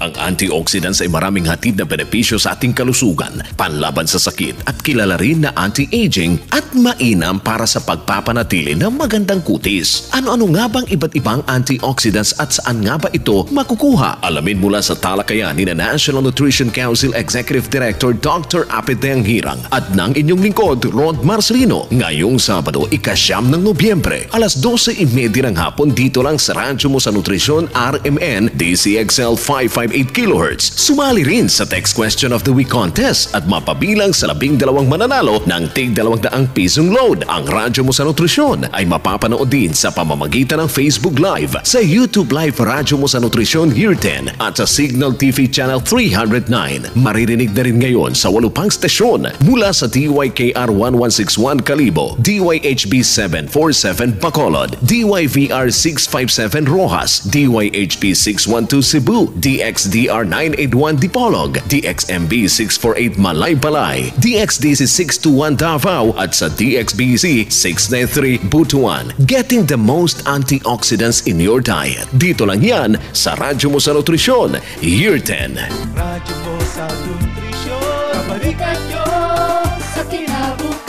Ang antioxidants ay maraming hatid na benepisyo sa ating kalusugan, panlaban sa sakit at kilala rin na anti-aging at mainam para sa pagpapanatili ng magandang kutis. Ano-ano nga bang iba't ibang antioxidants at saan nga ba ito makukuha? Alamin mula sa talakayan ni National Nutrition Council Executive Director Dr. Apet at ng inyong lingkod, Rod Marcelino. Ngayong Sabado, ika-9 ng Nobyembre, alas 12:30 ng hapon dito lang sa Radyo Mo Sa Nutrisyon, RMN DZXL 558 kHz. Sumali rin sa Text Question of the Week contest at mapabilang sa 12 mananalo ng tig-200 pisong load. Ang Radyo Mo Sa Nutrisyon ay mapapanood din sa pamamagitan ng Facebook Live, sa YouTube Live Radyo Mo Sa Nutrisyon Year 10 at sa Signal TV Channel 309. Maririnig na rin ngayon sa 8 pang stasyon mula sa DYKR 1161 KALIBO, DYHB 747 BACOLOD, DYVR 657 ROXAS, DYHP 612 CEBU, DXDR 981 DIPOLOG, DXMB 648 MALAYBALAY, DXDC 621 DAVAO at sa DXBC 693 BUTUAN. Getting the most antioxidants in your diet. Dito lang yan sa Radyo Mo Sa Nutrisyon, Year 10. Radyo Mo Sa Nutrisyon, kabalikan nyo sa kinabukasan.